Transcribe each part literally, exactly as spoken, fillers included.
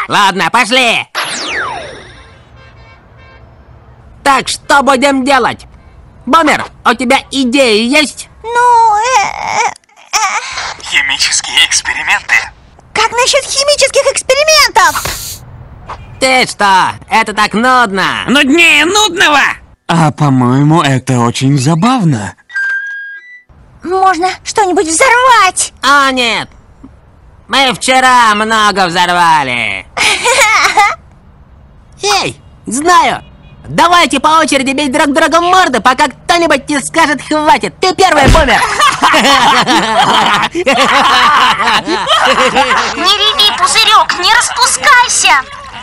Ладно, пошли. Так, что будем делать? Бомер, у тебя идеи есть? Ну, э, э, э. Химические эксперименты. Как насчет химических экспериментов? Ты что? Это так нудно. Нуднее нудного. А по-моему, это очень забавно. Можно что-нибудь взорвать. А, нет. Мы вчера много взорвали. Эй, знаю. Давайте по очереди бить друг друга в морды, пока кто-нибудь не скажет «хватит». Ты первый, Бомер. Не реви, пузырек, не распускайся.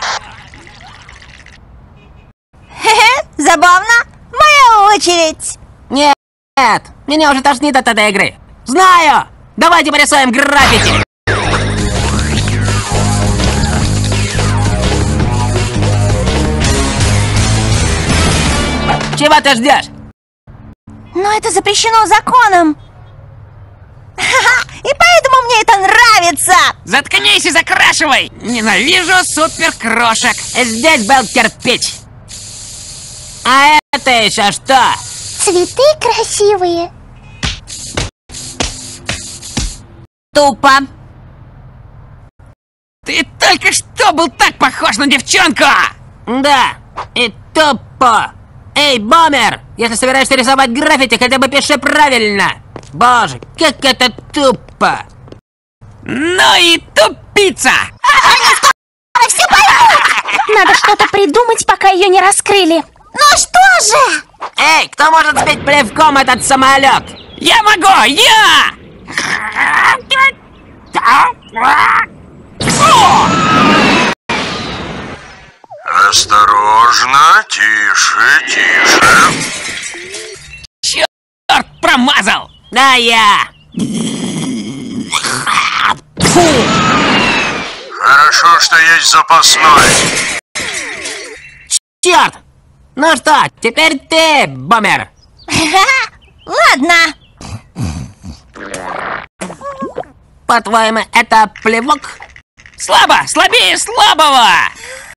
Забавно. Моя очередь. Нет, меня уже тошнит от этой игры. Знаю. Давайте порисуем граффити. Чего ты ждешь? Но это запрещено законом. И поэтому мне это нравится. Заткнись и закрашивай. Ненавижу суперкрошек. Здесь был кирпич. А это еще что? Цветы красивые. Тупо. Ты только что был так похож на девчонку. Да, и тупо. Эй, Бомер, если собираешься рисовать граффити, хотя бы пиши правильно. Боже, как это тупо. Ну и тупица. Все поймут. Надо что-то придумать, пока ее не раскрыли. Ну что же? Эй, кто может сбить плевком этот самолет? Я могу, я! Осторожно, тише, тише. Черт, промазал! Да, я. Хорошо, что есть запасной. Черт! Ну что, теперь ты, Бомер. Ладно. По-твоему, это плевок? Слабо, слабее слабого!